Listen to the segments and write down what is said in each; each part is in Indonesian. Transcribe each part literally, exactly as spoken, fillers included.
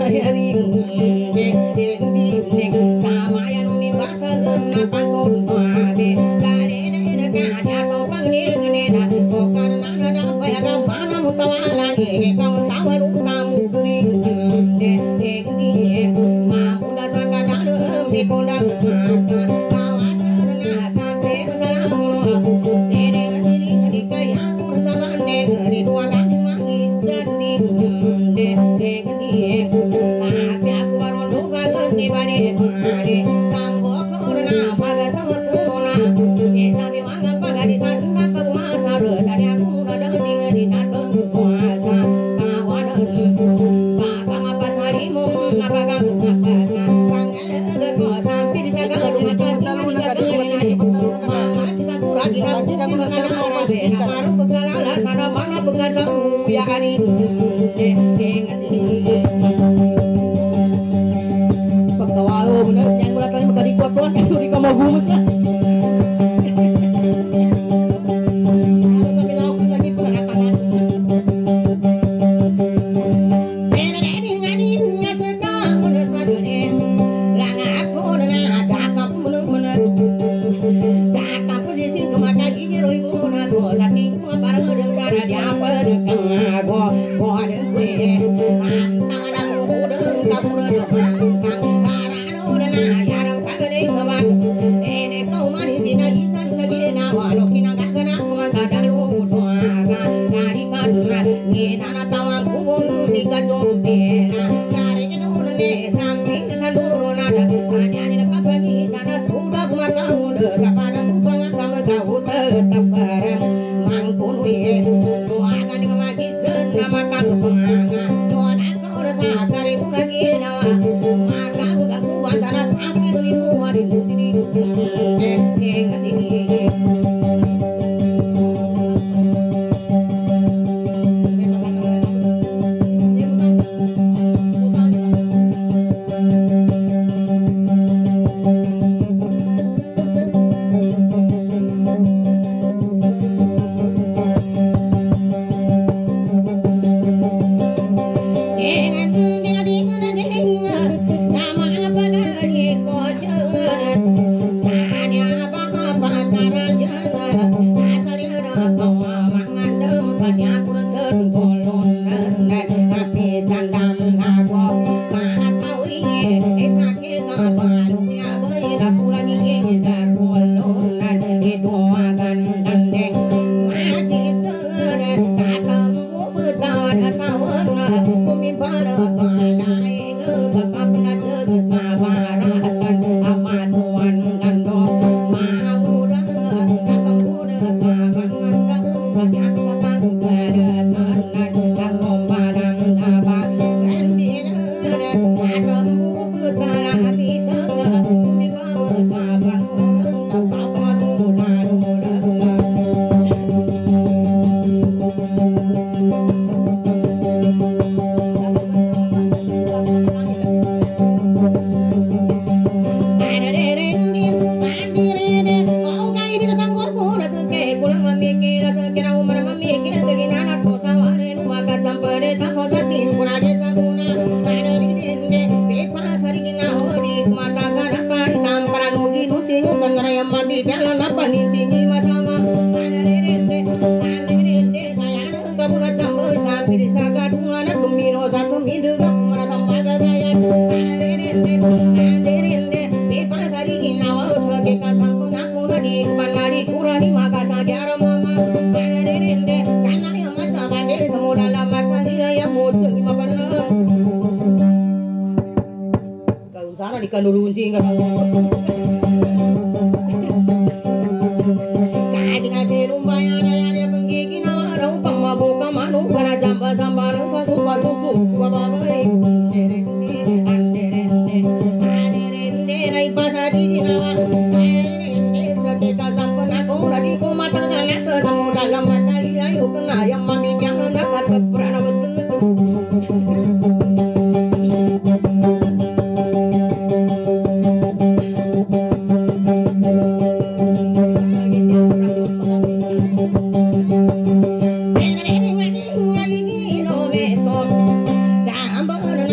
Hãy subscribe cho kênh Ghiền Mì Gõ để không bỏ lỡ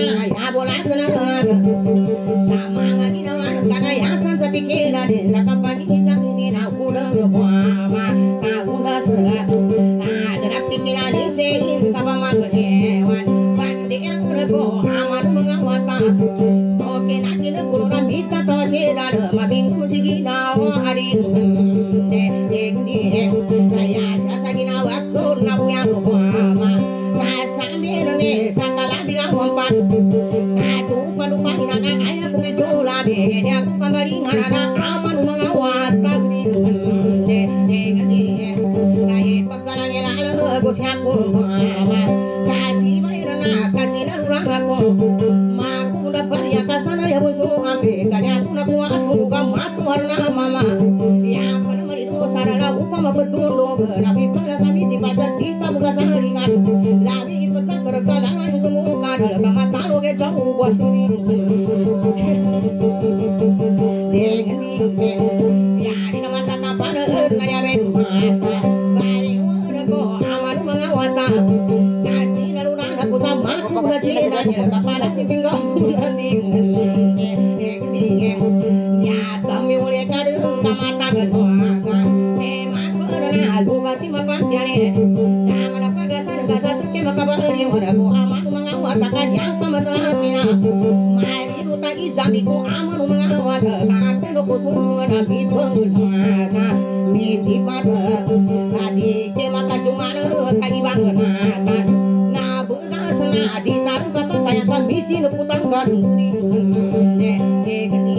ya bola sana sama lagi nawan kana ya san sa pikira de sa kapani sa kisina kuda kuama ka unda sa ada nak pikira de sein sa pamaghewan pandi ang rebo aman mangawata soke nakil kuno mita to seda mabing kusigina wa ari de de de saya sa ginawa ko na kuyang kuama sambil sakala bilang umpan aku palupa inana kaya aku mencola bede aku kembali ngarana aman mengawat pagi de de de kaya pekalan elala aku siaku mama kasih bayrana kasih narurang aku maku dapat ya kasana ya busuk ambe kali aku nak buat aku kamu warna mama ya pernah meridu sarana upama bertundung nabi pada sami dibaca kita buka saringan lagi berkalangan semua kadal kama tahu ke jauh bos ini dengan ini ya di nama tak apa nanya ben mata bari urko aman mengawata kaji naruna aku sama aku gaji nanya kepala tinggal bulan ini ya kami boleh kadung sama tangan doakan emang pernah bukan tim apa tiare jangan apa gasan gasan makabari mo ko aman mangawat kanya masalah kina mai ruta ijami ko aman mangawat ka ko sumu na bitong masa mi jipat adi ke maka cuma kai bang na na buka sana di taru kata kaya ka biji putang kan de de kini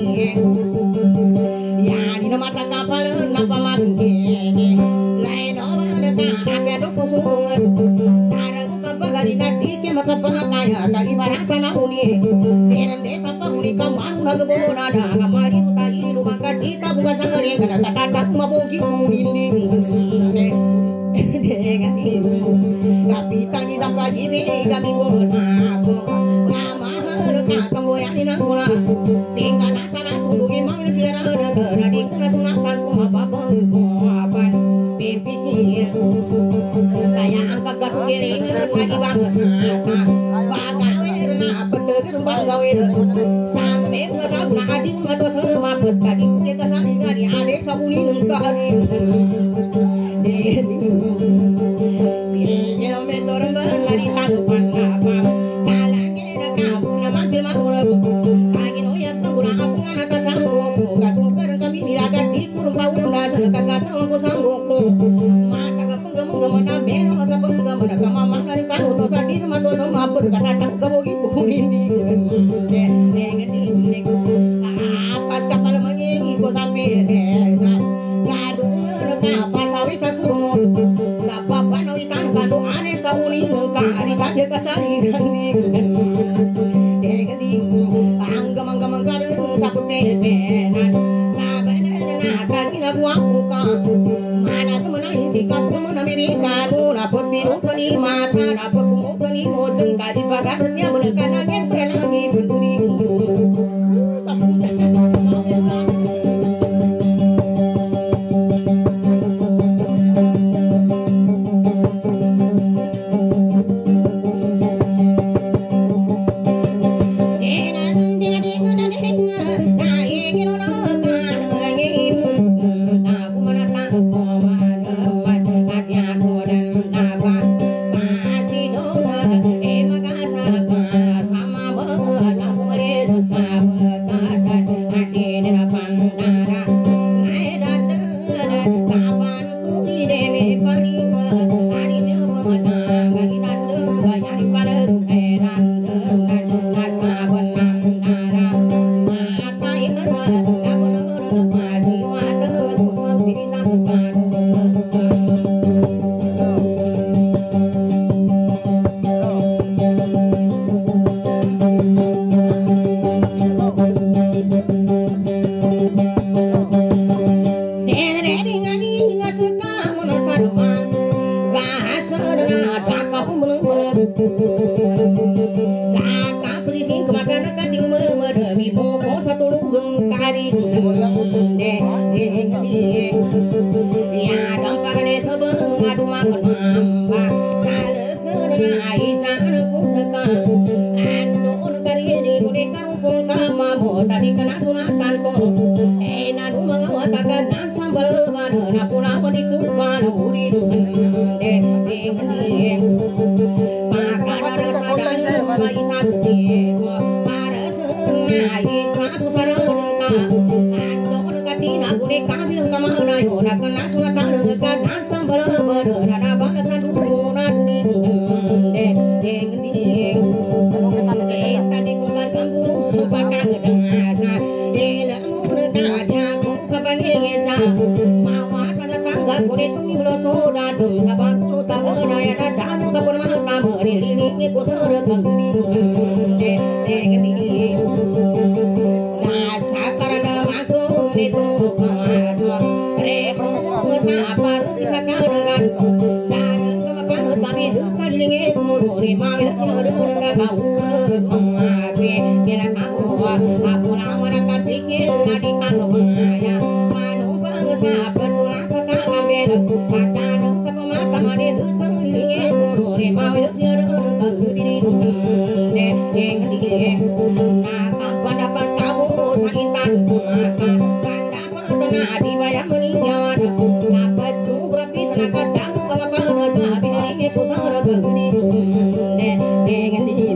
ya di mata kapal napa mangke lain orang ta ape do ko sumu Gadina dike maka pangakaya ka ibarat na uni derende papa uni ka manu nagbona da ngamari uta ilu maka dita buka sangare kana katatak mabogi uni ni gati kapitan ni sampai gibi kami guna aku nama ka kamboyan ina guna tinggal kana tundungi mang siara na di kana tunapan ko mapapang ko apan pipiti saya angkat garing lagi banget pagawe na peteger pagawe sampai nggak tahu na adik nggak tahu sama pet tadi dia kesana dari adik sabuni nengka hari dia metor lari tanggupan apa kalangnya nak nama film aku lagi noyat tanggulah aku nggak atas sanggup kasuker kami diragat di kurung paunda sekat kata aku sanggup mata penggemar beno aga penggemar kamama dari kanu to tadi sama to sama berkata tak gabogi ini pas kapal menyi ko sampai desa ngadu apa sawit aku apa pano ikan kanu are sauni ka ari kaje kasari kandi degadi anggamang-gamang kadu sakute benan na bener na kagina buang ka mana kemenang sikat kemenang Amerika na pepiru kali mata na pekumu kali mojeng kaji bagarnya menekan angin pelangi benturi Anu kena sunatan ko eh nanu mangawa taga dan sambal mana na puna padi tuan uri de de ngene maka dara pada mai santi para sunai satu sarana ando katina gune kabil kamana yo na kena sunatan ka dan sambal mana na bana sanu na de de ngene tadi kungar kamu bakal dengar ela mun kada ku kabangeta mawa tada tangga kulit lo soda tu sabang ku tangga ya dan ka pun mah kamu ri ni ku sore kangni de de ngini rasa karena aku itu masa repo sapar disakaran dan kemakan kami duka dilinge mururi mawil sore ka kau kira kamu aku lawan kapikir ngadi kanu maya manu bangsa betulan kata ambil kata nu kata mani duka dilinge mururi mawil sore ka diri de de nah kapan dapat kamu saintan maka kanda patna dibayar meninggal dapat tu berarti tenaga dan kapan tapi dilinge ku sore ka diri de de de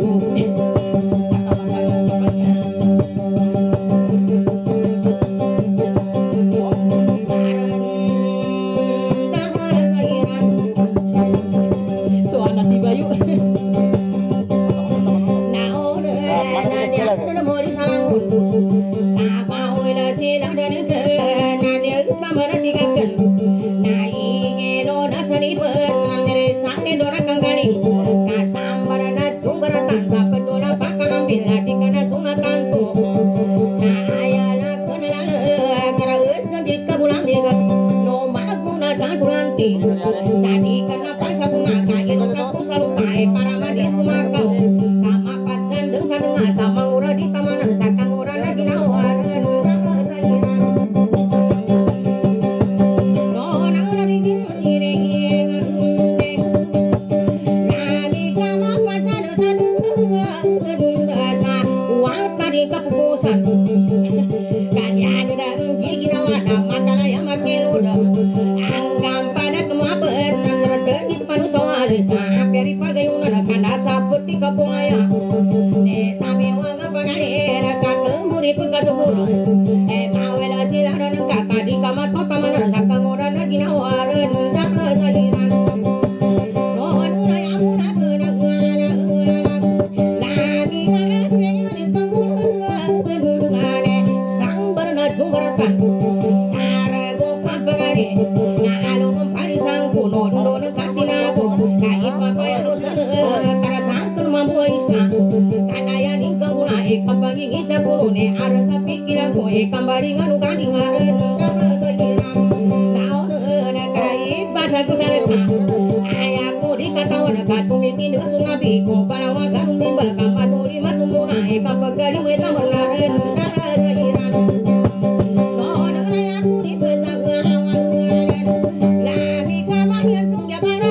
jadi kenapa satu naga itu aku selalu tae para manis kumakau sama pacan deng sadeng sama ura di tamanan sakang ura lagi nawaran no nang lagi gini lagi kama pacan sadeng rasa uang tadi kepukusan kan ya ada gigi nawana makana yang makin udah dari pagayunan kana saputi kapuaya ne sami wanga panare ka kemburi pagkasuburo e mawela sila ran ka tadi kamat pamana sakang ora na ginawaran dak sahiran no anu ya muna kana ngana lagi kana pengen tunggu ngane sang barna sungaratan sarago kapagare na alung parisang kuno ndon katinago kai papaya dosan kara sangkul mampu isa kanaya ningkang guna e kambangi ngita kulune aran sa pikiran ko e kambari nganu kanding aran kara sahiran naon na kai basa kusaleta ayaku dikatawan katumitin dengan sunabi ko panawa ganun nimbal kamatuli masumuna e kapagdali weta malaran kara sahiran naon na ayaku dibetang ngawan lagi kamarian sungja barat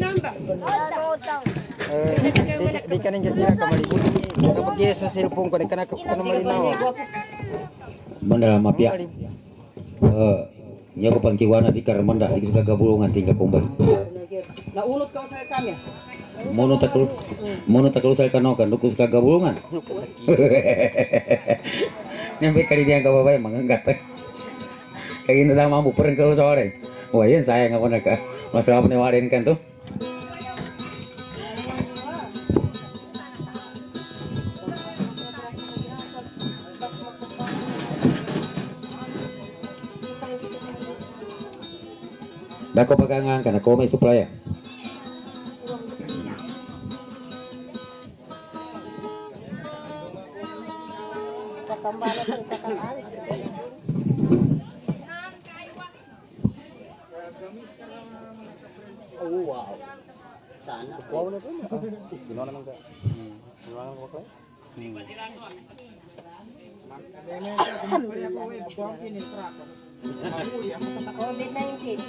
Eh, di di kanin jajak kembali budi. Kapag sa cellphone ko di kana ka malinaw. Banda mapia. Eh, nya ko pangkiwana di karman dah di gabulungan tinggal kumbay. Naunot ka sa kami. Mono takul, mono takul saya kanokan, dukus kagabulungan. Nyampe kali dia nggak apa-apa emang enggak teh. Kayak gini dah mampu peren kalau sore. Wah iya saya nggak pernah ke masalah penewarin kan tuh. Dah kau pegangan karena kau main suplai ya. Oh wow. Sana. Wow na to. Ginawa naman ka. Hmm. Ginawa naman ko kay. COVID nineteen.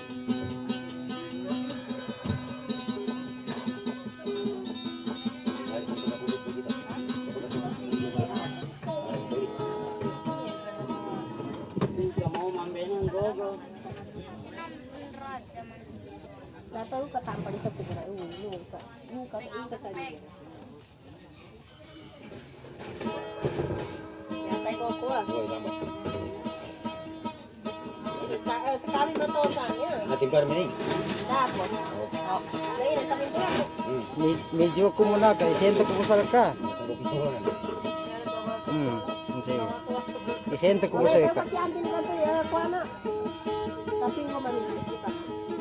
Tahu katampal sa siguro ulo ka. Yung ka yung ka sa niya. Yan tayo ko ah. Sa kami ba to sa niya? Natimpar mending. Tapos. Oh. Dahil kami ko. Medyo ko muna kay sento ko usal ka. Hmm. Sige. Isento ko sa ka. Yan din ka to ya kuana. Tapi mo man kita.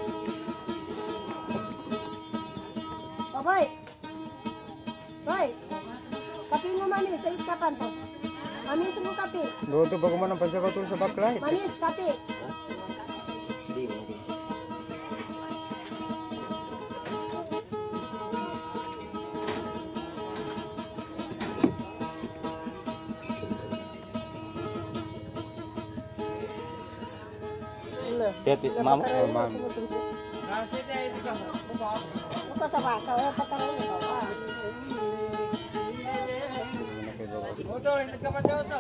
Bye. Bye. Kape mo manis sa iskapan to. Manis mo kape. Doon to bago man ang pansabatul sa backlight. Manis kape. Tete, mama, oh, mama. Buka sa baka, o pataron ni baba. Motor, hindi ka motor.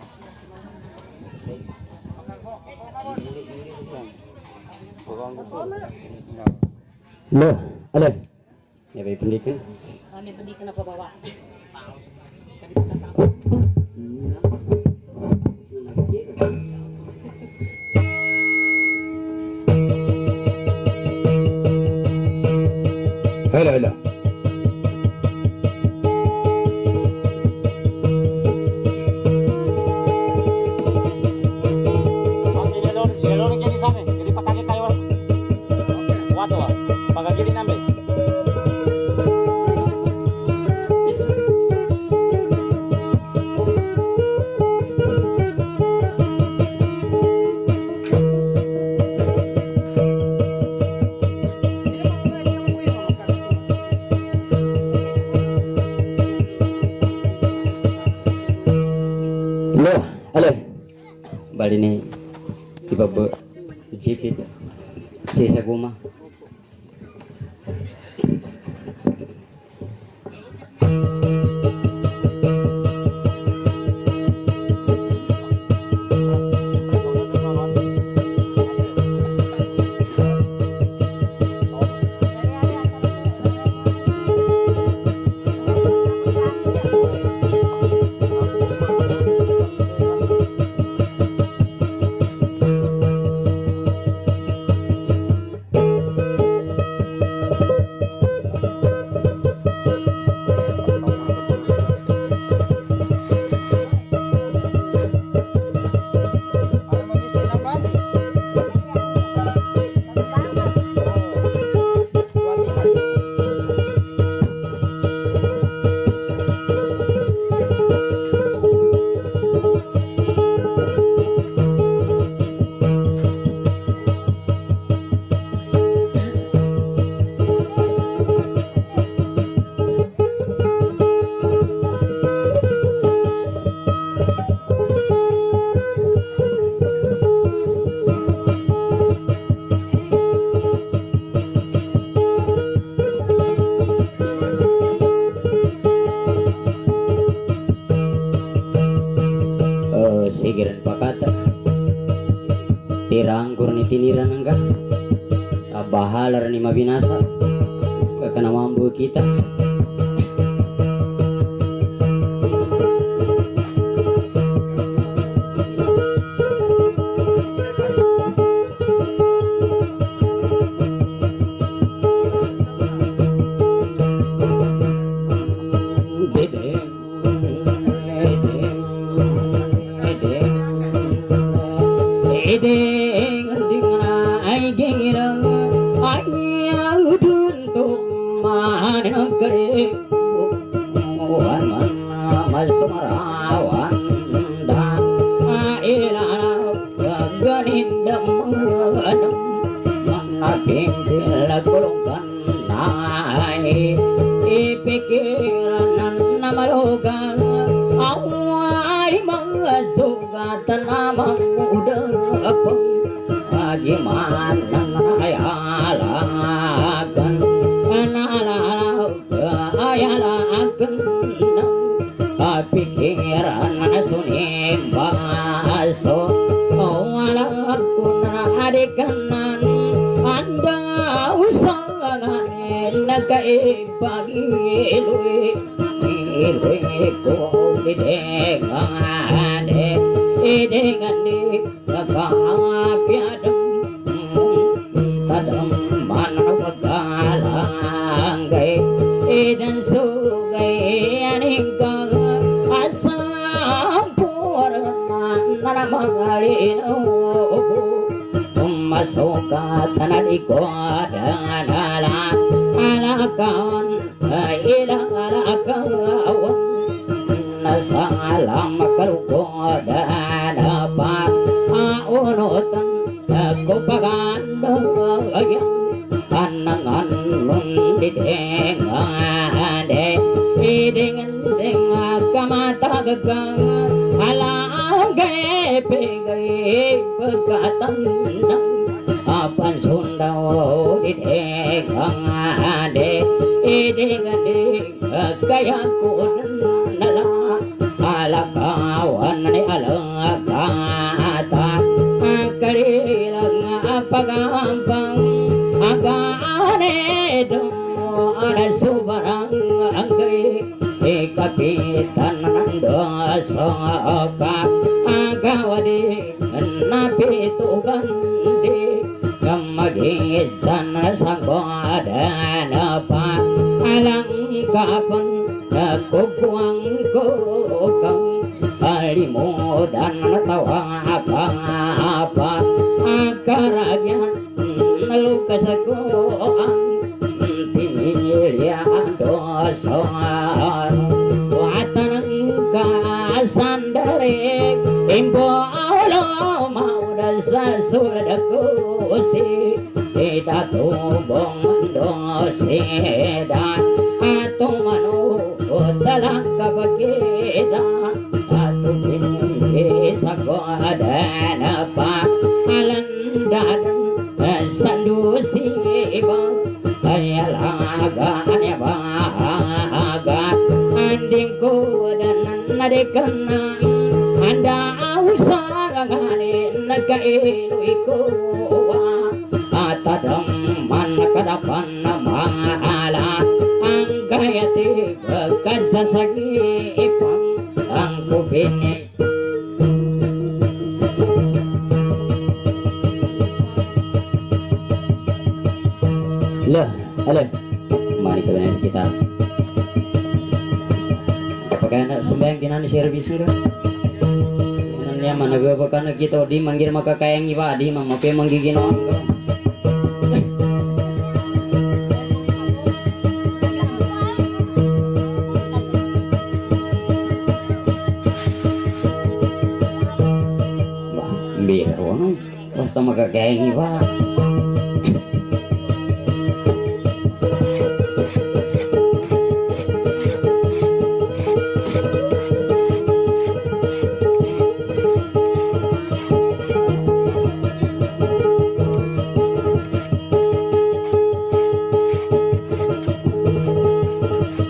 Loh, ada. Ya baik pendidikan. Kami pendidikan apa bawa? Halo, halo. Loh, halo. Bali ni iba ba jeep sisa guma. Tigiran pakata tirangkur ni tiniran angka bahalar ni mabinasa kena mampu kita kita di manggil maka kayang iba di mama pe manggigin orang ko bah biar ono basta maka kayang iba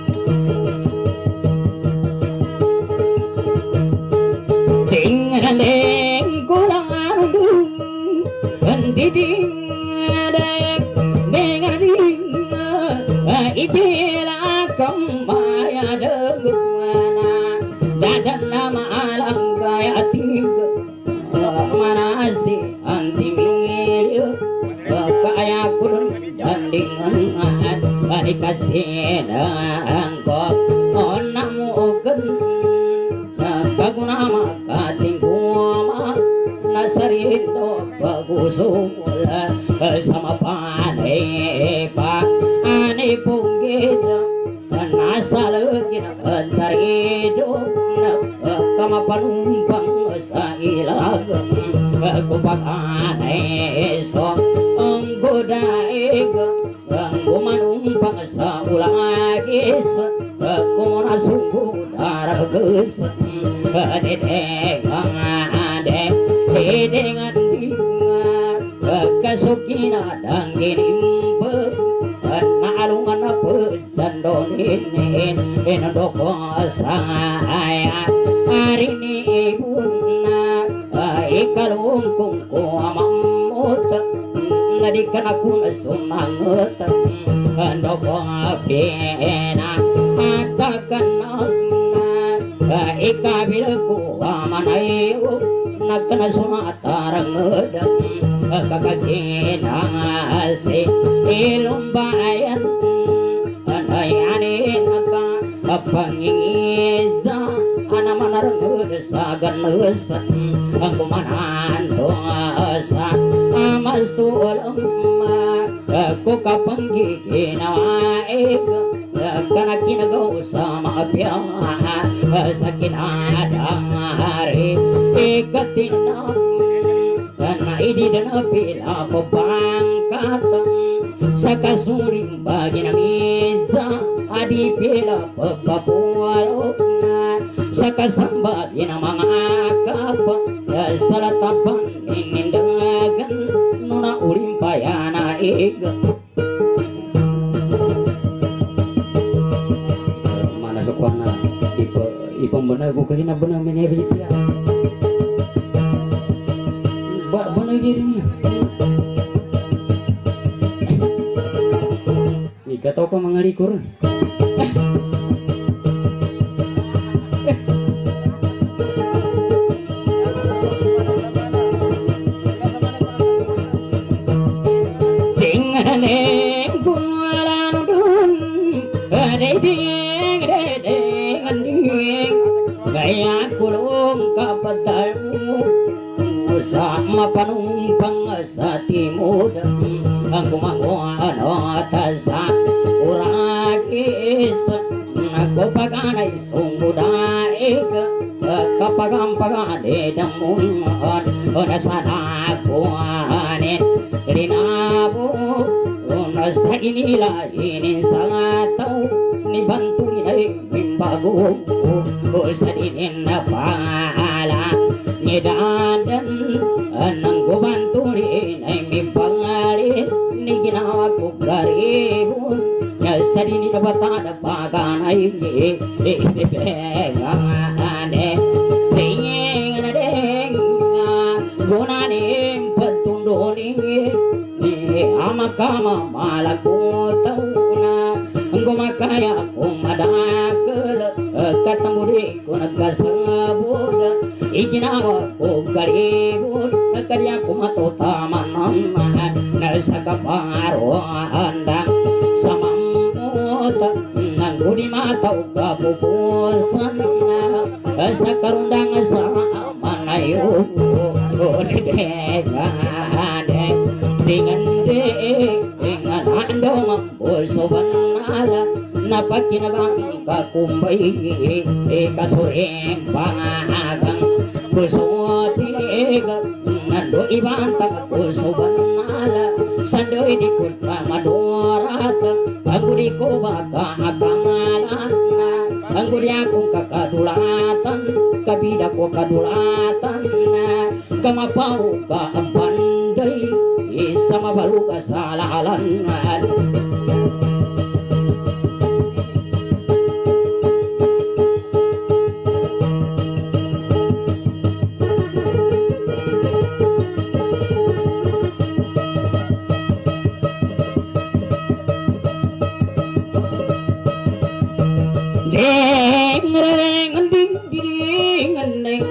Ding Ijila kembaya degana dadan nama alang gaya tiga mana si anti milio kaya kurun bandingan balik kasih angkot onamu ken kaguna maka tingkuma nasarito bagusula sama pane pa ane punggita nasalagin antar hidup kama panumpang sa ilag kupakanay so ang godaig ang gumanumpang sa ulagis kung nasunggo daragas dedeng ade dedeng andingat kasukina dangginimpag naalungan na pesandonin inodoko saya hari ini ibuna ikalungkung ko amamot nadikan ako na sumangot andoko pena atakan na ikabil ko amanayo nagkana sumatarang kakakinasi ilumbayan anayanin ka pangingiza anamanarang sa ganus ang kumananto sa amasulam ko kapanggiginawaig kanakinagaw sa mga piyaha sa kinadangari ikatinang idi dan pila ko pangkatang sa kasuring bagi ng isa adi pila pagpapuwalok na sa kasambagi ng mga kapa sa latapan inindagan nuna ulimpaya na iga mana sukuan na ipang benar ko kasi na benar minibit ya Bak benar dirinya. Ika tahu kau mengarikur. Tinggalin bulan dun, dedeng dedeng anding, gaya kulung kapatalmu. Sama panumpang sa timur ang kumanguano tasa urakis nagpapaganay sumudaig kapag ang pagani damungan o nasanakuanin rinabo o nasa inilainin sa tao ni bantungin ay mimbago o sa dinin na pala ngidadan nang gubanturin ay mipangalit ni ginawa ko garibon ya sa dinin na bata na paganay ni ipipengane singing na deng gunanim patundo ni amakama malakutaw na ang gumakaya kung madakal katamuri ko nagkasabod iginawa ko garibon nagkarya ko matutaman nasa kaparuan sa mamot ng unimataw kapupusan sa karundang sa manayo nidegane dengan dengan ando mampuso banala napakinagang kakumbay kasuring pangagang puso tiga nando ibantang puso banala sandoy di kurta madorat pagudi ko baka akangalan pagudi akong kakadulatan kabida ko kadulatan kamapaw ka abanday isa mabalu ka sa lalan deng deng ding ding deng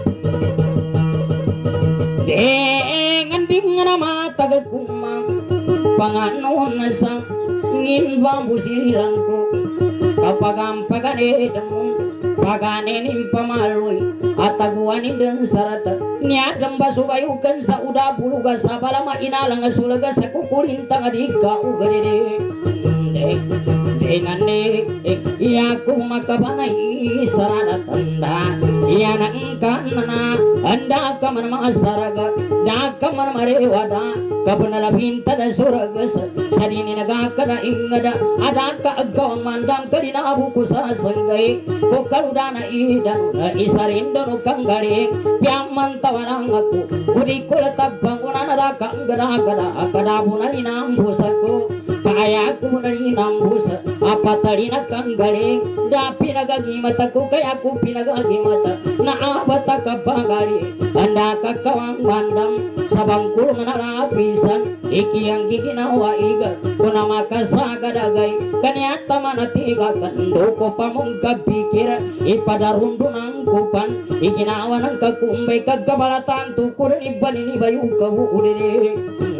deng ding nama tagakumang panganon nasang ngin bambu silangku kapagam pagane demu pagane nim pamalui ataguani dan sarata niadam basubaiukan sa uda buluga sabalama inalang sulaga sa kukulintang adika ugadede dengan nek iya ku makabanai sarana tanda iya nangkan na anda kamar masaraga da kamar marewada kabunala binta da suraga sadini naga kada ingada ada ka agawang mandam kadina buku sasanggai ko kaludana idan isarindo no kanggali piaman tawarang aku kudi ko tabang unana da kangada kada kada bunali nambusaku kaya aku nari nambus apa tadi nak kanggaling dapi nagagi mataku kaya aku pinagagi mata na abata kapagari anda kakawang mandam sabang kulung narapisan iki yang giginawa iga kuna makasagadagay kanyata manatiga kando ko pamungka pikir ipadarundu ng kupan iginawa ng kakumbay kagabalatan tukuran iban ini bayu kawu udere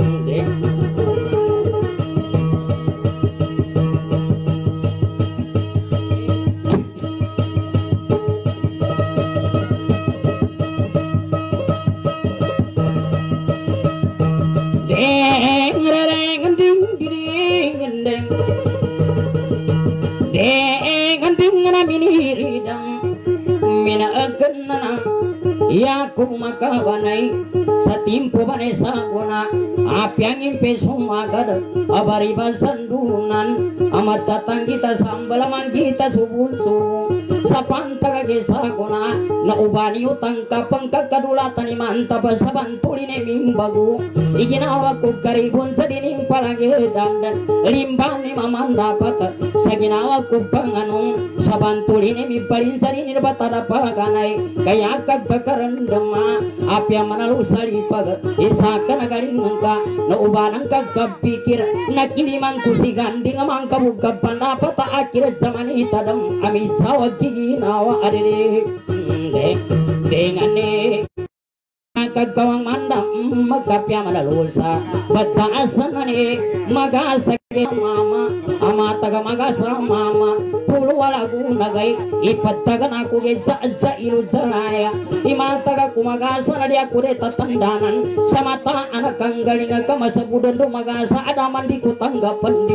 iya ku makabanay sa timpo banesa guna apiang impe sumagad abari basandunan amat tatang kita sambalamang kita subul-subul sa pantagagesa guna na ubani utang kapang kakadulatan ni mantap sa bantuli ni mimbagu iginawa ko karibon sa dining palagidan limban ni mamandapat sa ginawa ko panganong sa bantuli ni mimpalin sa rin batada paganay kaya kagkakarandama apya manalusari pag isa ka nagaling ka na ubanang kagkapikir na kilimang kusiganding amang kabugkapan na pataakir zaman itadam amit sawag ginawa adede dengan ne kagkawang mandam magkapya manalusa bataasan ne magasa mama ama taga magasa mama pulo wala gunagay ipatagan ako sa sa ilusalaya imataga kumagasa na di ako de tatandanan sa mata anak kang galingan ka masabudan dumagasa adaman di ko tanggapan di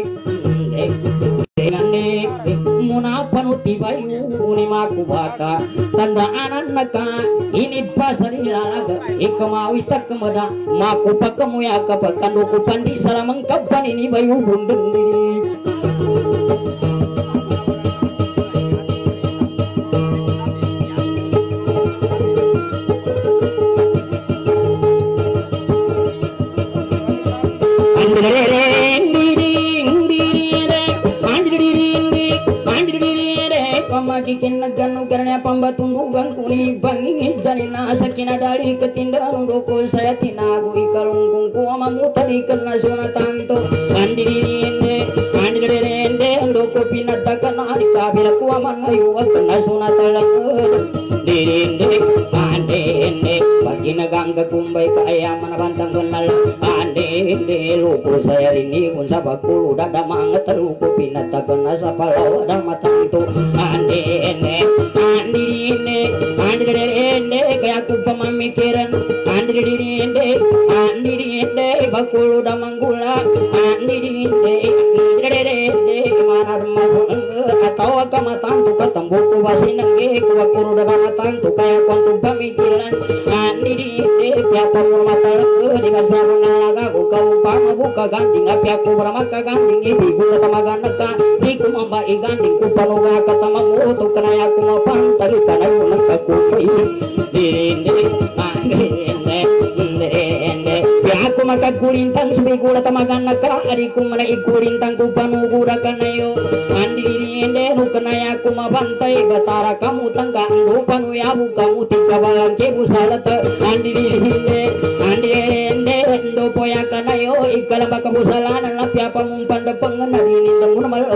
dengan ne muna panuti bayu ni makubaka tandaanan naka ini pasari lalaga ikamawi tak kemada makupa kamuya kapakan ko pandi salamang kapan ini bayu bundeng diri Kikin nagano karena pambatundugan kuni bangingin janina sakina dari ketindahan doko saya tinago ikalungkung ku amamu tadi kena sunatanto mandirinde mandirinde doko pinatakan ari kabila ku aman ayu kena sunatalang dirinde andende bagi nagang kumbay kaya manabantang kenal andende luko saya rini pun sabakulu dada mangat luko pinatakan sa palaw dan matanto ande ene andi ene andi ene kaya aku pemamikiran andi ene andi ene bakulu damanggula andi ene ende mana rumah atau kamatan tu katambuku basinangge kuwa kuru dabamatan tu kaya kontu pemikiran andi ene piapa mata di kasaruna laga ku kau pama buka ganding api aku beramaka ganding ibi gula tamaganaka di kumamba iganding ku panuga katamamu tu kenaya aku mapan tadi kanayu nakaku ini dinde ande ende ende aku maka kulintang subi gula tamaganaka adiku mana ikulintang ku panuga kanayo andi ende nu kenaya aku mabantai batara kamu tangga andu panu yabu kamu tiga balang kebu salata andi ende andi ende endo poya kanayo ikala baka busalanan lapi apa mumpan depengan hari ini namun mal pengi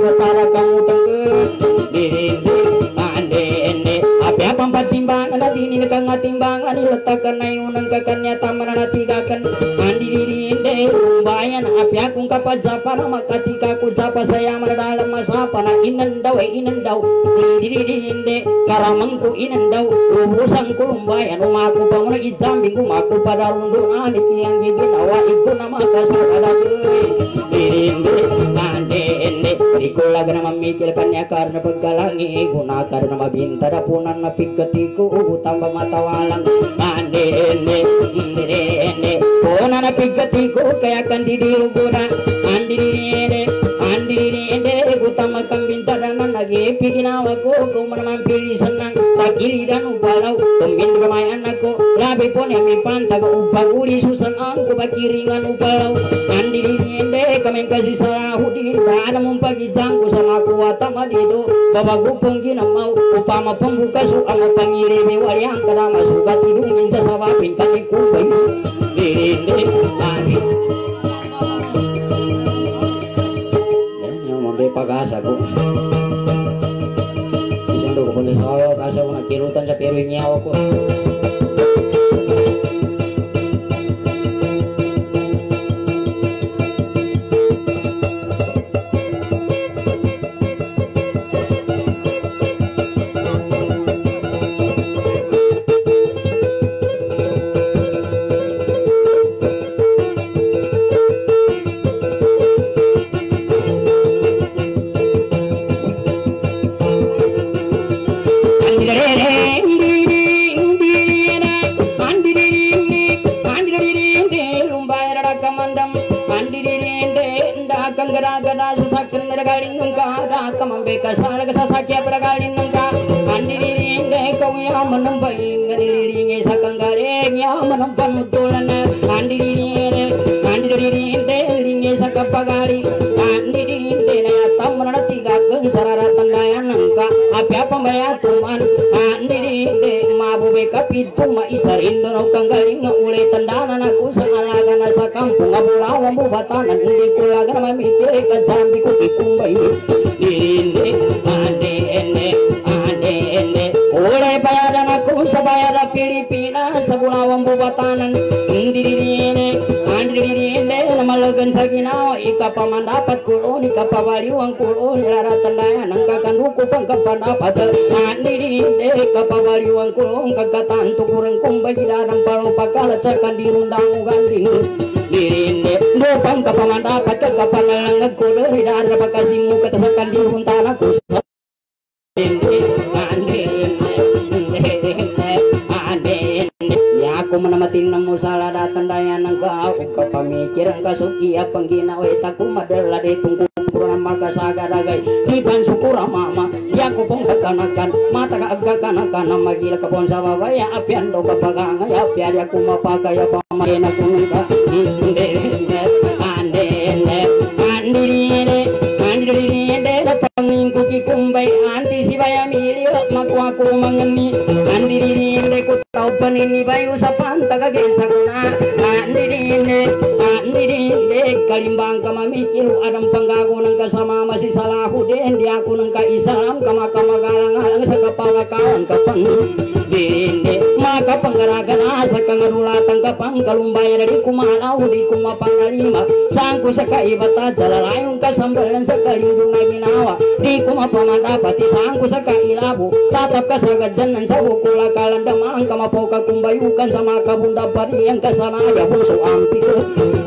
utara kamu tenggelam dirinde ande ende apa apa timbangan adini kang timbangan letakkan ayunan kakannya tamarana tigakan andi dirinde lumbayan apa aku kapa japa nama ketika aku japa saya dalam masa pana inendau inendau dirinde karamangku inendau urusan lumbayan rumahku bangun ijambi rumahku pada rundungan yang gigi nawa itu nama kasar dirinde ande ende ikula gana memikirkannya karena penggalangi guna karena mabinta dapunan napi ketiku tambah mata walang ande ende ende ende punan napi ketiku kayak kan di guna andi ende andi ende utama kambinta dan lagi bikin awakku kau menampili senang tak kiri dan ubalau pembin kemayan aku labi pun yang mipanta ke ubah uli susan angku bakiringan ubalau andi ende kami kasih salahudin dan mumpagi jangku sama kuata madido bawa gupung gina mau upama pembuka suama pangirimi waliang kada masuk tidungin sasawa pingkat ikubai dirinde andi yang mambe pagasa ko isang ko pun saya kasa ko nakirutan sa pirunya ako batanan hindi ko laga mamikir ka zambi ko ikumbay dirinde ande ende ande ende oleh bayaran aku sa bayara Pilipinas sa Bulawang bubatanan hindi dirinde ande dirinde namalagan sa ginawa ikapamandapat kulon ikapabaliwang kulon laratandayan ang kakanduko pang kapandapat ande dirinde kapabaliwang kulon kagatanto kurang kumbay darang palo pagkalat sa kandirundang uganding dirinde dopang kapamandapat kakapanalangag ko dari darah pakasimu katasakan di huntana ko sa dirinde ande ande ya ako manamatin ng musala datandayan ng kao kapamikiran kasukiya pangginawa itaku madala ditong kupuro ng magasagaragay iban sukura mama ya ko pong kakanakan mata kaagkakanakan na magila ka pong sa babaya apian do kapagangay apian ya kumapagaya pamagina kunong ka ande ande ande ande panging kuki kumbay anti si baya milio makuha ko mangani ande ande ko tau panini bayu sa pantagagesa kuna ande ande ande kalimbang kamamikil adang panggago ng kasama masih Salahuddin di aku ng kaisam kamakamagalang sa kapangakawan kapang dinde maka panggaragan asa kangarulatan kapang kalumbay dari kumanaw di kumapangalima sangko sa kaibata jalalayong kasambalan sa kalindong na ginawa di kumapamandapati sangko sa kailabo tatap ka sa gadyanan sa bukula kalandamang kamapoka kumbayukan sa mga kabunda pari ang kasanaya puso ampiko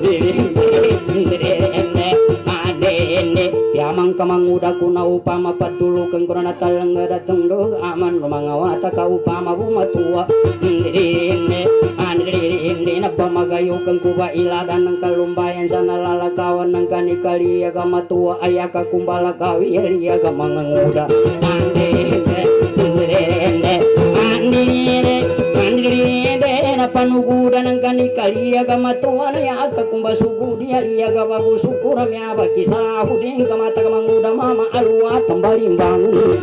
Yamang kamanguda kuna upama patulukan kuna natalang datang do aman lumangawata ka upama bumatua ndirinde andirinde na pamagayukan kuba iladan ng kalumbayan sa nalalakawan ng kanikali aga matua ayaka kumbala kawi aga manganguda andirinde andirinde andirinde andirinde na panuguda ng kanikali aga matua na yaka kumbasugu dia aga bagus syukur ya bagi Salahuddin kamata kamanguda mama alwa tambalimbang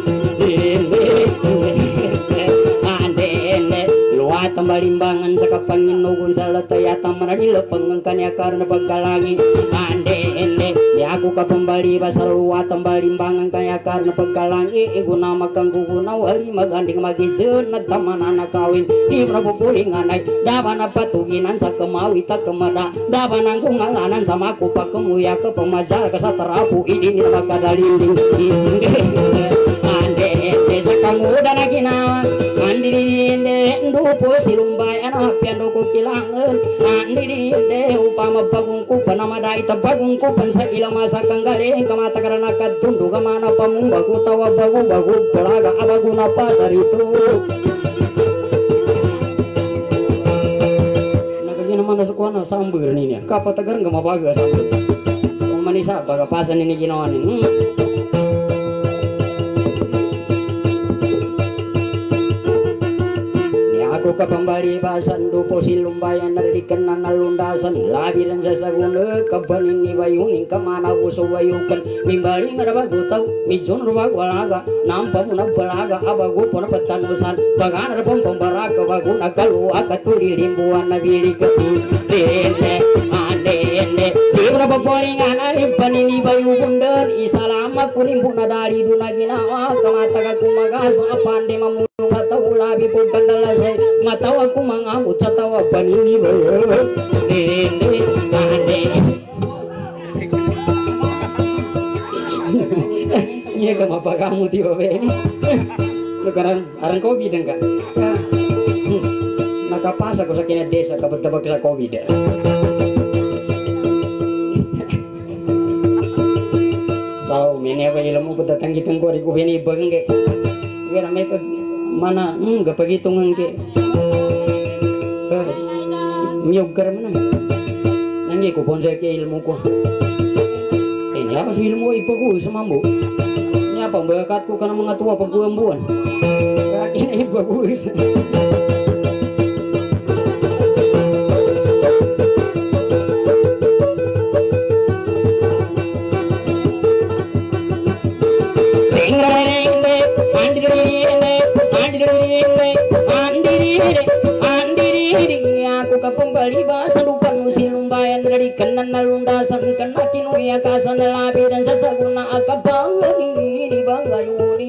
ande ende luwa tambalimbangan sa kapanginugon sa lataya tamarani lepeng kanya karena pagkalangi ande ende Ya aku kapembali basar luat tembali bangang kaya karena peggalangi guna makang guna wali maganding magi jenat taman anak kawin di prabu kulingan naik dawan apa tuginan sakemawi tak kemada dawan anggung ngalanan sama aku pakemu ya ke pemajar kesaterapu ini maka dalinding ande desa kamu dan agina andi inde ndupo silumbai anak piando kukilangan andi inde upama bagungku panama dai tabagungku pansa ila masa kanggare kamata karena katundu kamana pamung bagu tawa bagu bagu belaga abaguna pasar itu nagagina mana sekolah sambur ini ya kapa tegar nggak mau baga sambur manisa baga pasan ini ginawan ini aku kapambali basan dupo silumbayan narikenan nalundasan labiran sasaguna kabanin ni bayuning kamana uso bayukan mimbali ngarabagu tau mijon rubagu alaga nampa muna balaga abagu puna petanusan bagan rapam pembaraga bagu nagalu akatuli limbuan nabili ketu dene adene dibra baboringan ari panini bayu bundar isalama kulimpuna dari dunaginawa kamata kakumagas apande mamu atau labi bukan dalasai matawa aku mangamut catawa panini ini ane iya kamu apa kamu tiba ini lebaran arang covid enggak maka pas aku sakitnya desa kabar-kabar kesa covid so ini apa ilmu berdatang gitu kau ribu ini bengke kira mereka mana enggak begitu ngengke miugar mana nanti ku bonsai ke ilmu ku ini apa sih ilmu ipaku semambu ini apa bakatku karena mengatua apa gua embuan ini ipaku aku kapembali bahasa lupa nusilumbayan dari kenan nalundasan kena kinu ya kasan labi dan sasaguna akabangan ini bangayuni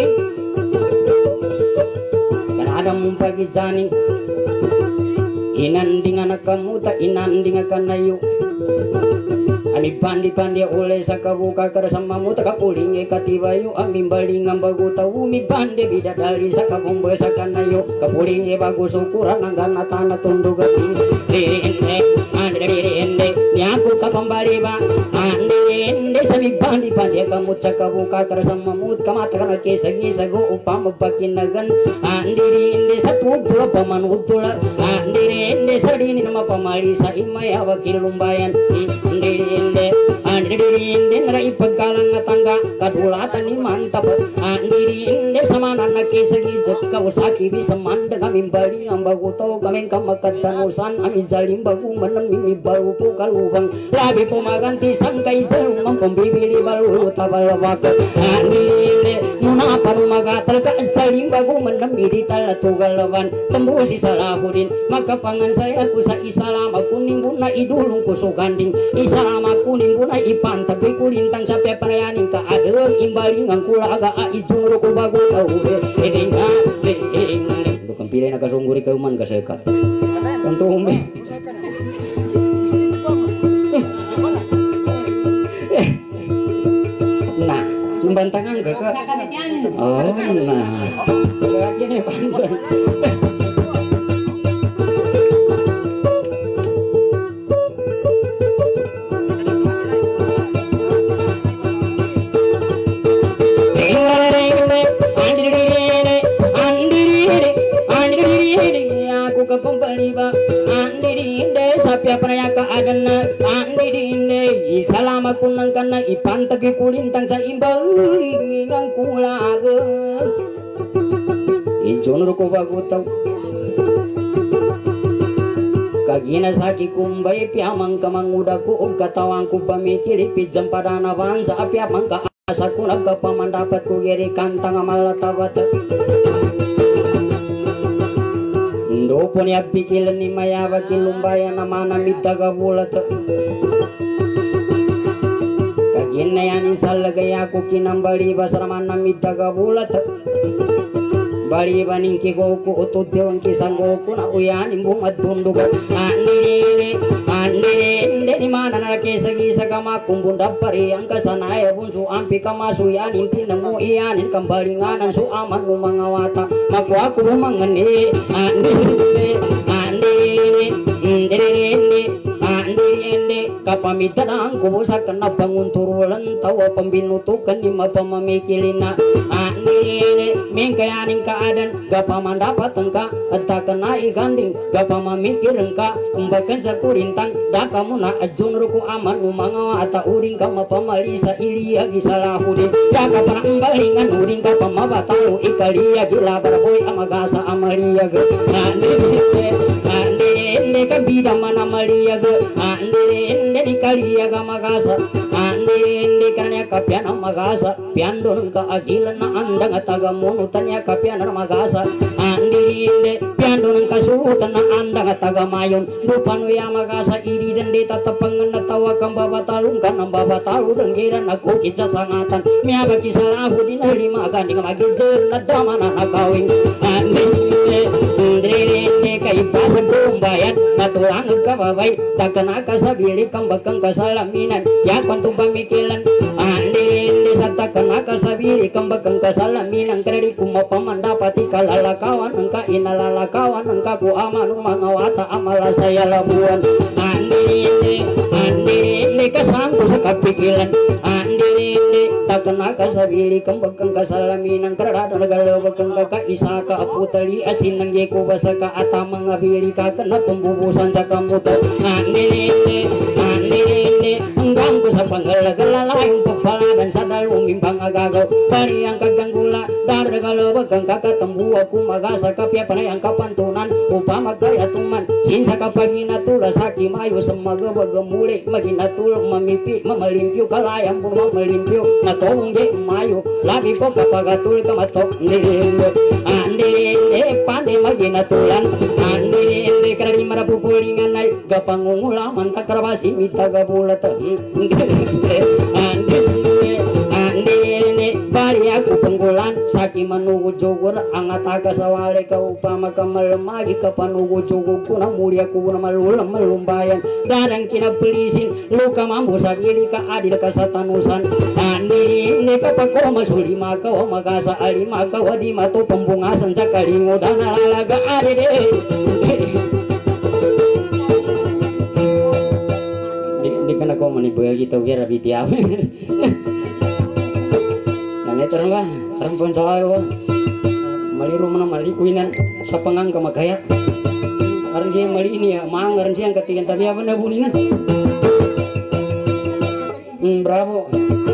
kan ada mumpagi jani inanding anak kamu tak inanding akan ayu ami pandi-pandi oleh sakabuka kersamamu tak kapulingi katibayu ami balingan bagu tahu mi pandi bidadari sakabumbe sakanayo kapulingi bagus ukuran anggana tanah tunduk dende ande dende nyaku kapambari ba ande dende sami pandi-pandi kamu sakabuka kersamamu kamata kana kesagi sago upama bakinagan ande dende satu dua paman utula ande dende sadini nama pamali sa imaya wakil lumbayan ande inde andiri inde rai pagalang tangga kadulatan ni mantap andiri inde sama anak kesegi jeka usaki bisa mandang kami bali ngambagu to kami kamakatan usan ami zalim bagu menemi baru pukalubang labi pumaganti sangkai jelum pembibili baru tabal wakat andiri inde muna paru magatal ka zalim bagu menemi di tala tugalawan tembusi salahudin maka pangan saya kusa isalam aku nimbuna idulung kusuganding isalam aku nimbuna ipan tapi kulintang sampai perayaan ka adeung imbaling angkula aga aijuru ku bagu tau ini enggak ini bukan pilih nak sungguri kauman ka sekat tentu umbe nah sembantangan ke kak oh nah gini pantang kapembaliba andiri inde sapya prayaka adana andiri inde salama kunang kana ipan tagi kulintang sa imbali ngang kulaga ijon ruko bagu tau kagina saki kumbai piamang kamang udaku og katawang ku pamikiri pijam padana vansa apya mangka asaku naga pamandapat ku geri kantang malatawat Dopon ya pikil ni maya wakil lumbaya nama nami taga bulat Inne yani salagaya ku kinambali basramana mitaga bulat bari baning ki goku utut dewan kisang goku na uyan imbung at tundugan anire anire inde di mana na kesagi sagama kumbunda pari ang kasanaya bunsu ampi kamasu yan inti nemu iyanin kambalinganan su aman umangawata maku aku mangane anire anire inde inde kapamitanang kubusa kena bangun turulan tawa pembinutukan lima pemamikilina anire mingkayaning keadaan gapa mandapat engka eta kena iganding gapa mamikir engka umbakan sakurintang da kamu na ajun ruku aman umangawa ata uring kama pamalisa ilia gisalahudin jaka parambalingan uring ka pamabatalu ikalia gila baraboy amagasa amalia ge anire anire kabida mana malia ge anire dikalia ga magasa anire kanya kapian magasa piandon ka agilan na andang ataga munutannya kapian magasa andinde piandon ka suutan na andang ataga mayon dupan wiya magasa iri dan dita tapangan na tawa kang babatalung kan ang babatalu dan giran ako kitsa sangatan miya bakisalahu din lima ganding magizer na dama na nakawing andinde andinde kay pasag kumbayan natulang ka babay takana ka sabili kang bakang kasalaminan ya kwantung pamikilan andinde sa takana ka sabili kang bakang kasalaminan kredi kumapamandapati kalalakawan engka inalalakawan engka ku aman mangawata amala saya labuan andinde andinde kasangku sa kapikilan andinde takana ka sabili kang bakang kasalaminan kreda nagalo bakang ka isa ka aputali asin nang jeko basa ka atamang abili ka kena pembubusan sa kamuto andinde andinde enggang ku sa panggala-gala yung pagpala dan sa dalawang mimpang agagaw pari ang kaganggula daragalo bagang kakatambu aku magasa kapya panay ang kapantunan upama kaya tuman sinsa kapag inatula sa kimayo sa magabagamuli maginatula mamipi mamalimpyo kalayang pun mamalimpyo natong di mayo labi ko kapag atul kamatok nililo andinde pande maginatulan andinde karani marapupulingan ay gapangungulaman takrabasi mitaga bulat andinde andinde bari aku penggulan saki manugu jogur angat aga sawale ka upama kamalmagi ka panugu jogur kuna mulia ku na malulam malumbayan dadang kinapelisin luka mambu sabili ka adil ka satanusan andinde ka pako masuli maka o magasa ali maka wadi mato pembungasan sa kalingo dan lalaga adide di kana ko manibaya kita kira bitiaw nane terang ba terang pun sayo maliru mana malikuinan sa pangang kamagaya arje mali ini ya mangar siang ketigan tadi apa na bulinan hmm, bravo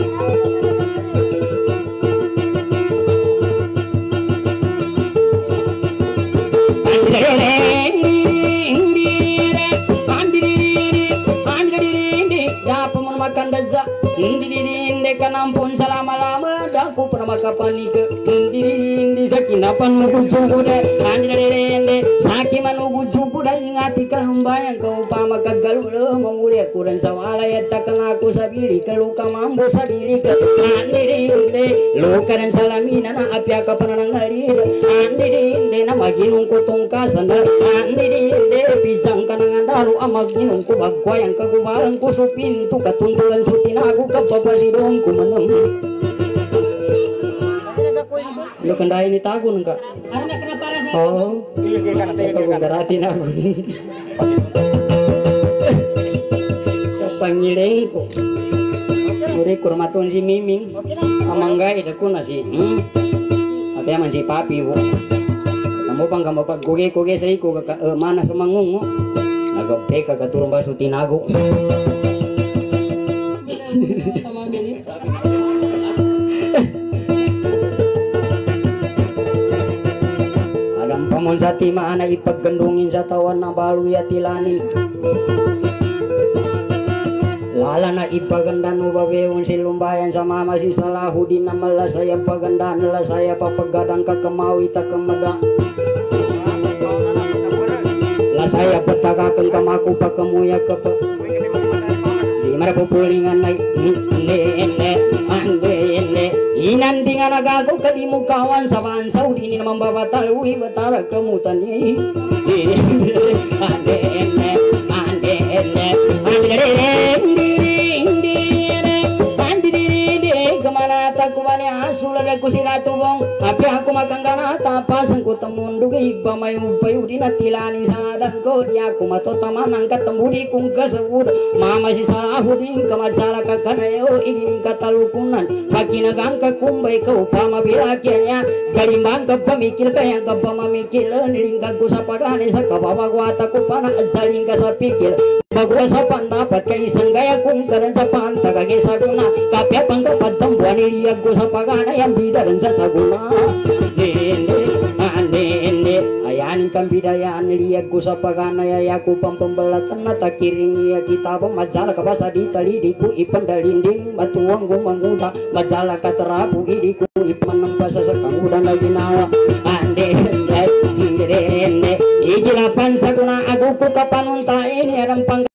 Indiri kanampun selama-lama daku pernah makapanika indiri sakinapan nugujuku deh andiri sakiman nugujuku deh ingati kalumbayang kau upama kagalulo mengulia kurang sawala ya takang aku sabili kaluka mambo sabili ke andiri luka dan salamina na apiaka pananangali andiri na maginung kutungkasan andiri pisang kanangan daru amaginung ku bagwayang kagumarang ku supintu katuntulan sutinaku kapapasidong ku menem lo kendai ini tagun enggak Karena kenapa rasa oh iya garatin aku pangileng ko uri kurmatun si miming amangga ida ko na si hmm apa man si papi wo kamu pang kamu pag kuge kuge sa iko ka mana sa mangungo nagape ka katurong baso tinago Adam pamon sa tima na ipaggandungin sa tawan na balu ya tilanin lala na ipaganda no babewon si lumbayan sa mama si Salahudin na mala saya paganda nala saya papagadang kakamawi takamada la saya petakakan kamaku pakamuya kapa di Gimana pupulingan naik Nene Andene Inandingan agago kadimukawan Saban saudi ini membawa talui Betara kemutan ini Andene Andene Andene Kemana aku bani asul ada kusiratu bong tapi aku makan ganata pasang ku temundu iba mayu payu dina tilani sadang ko dia aku mato tamanang ketemu di kung kesebut mama si salah huding kemasara kakanayo ini katalukunan pakina gangka kumbai ke upama bilakianya galimbang ke pemikir kaya ke pemamikir nilingka ku sapagane sakabawa wata ku pana saling kasapikir bagua sapan dapat kaisang gaya kung karan sapan tagage saguna kapya pangka patambuan iliag ko sa pagana yang bidaran sa saguna nene nene ayanin kang bidayan iliag ko sa pagana yayaku pampembelatan na takiring iya kita pemajala kabasa di tali di ku ipandalinding batuang gumanguda majala katerabu di ku ipanembasa sa kangudan na ginawa ande nene ijilapan saguna aku ku kapanuntain yarang pang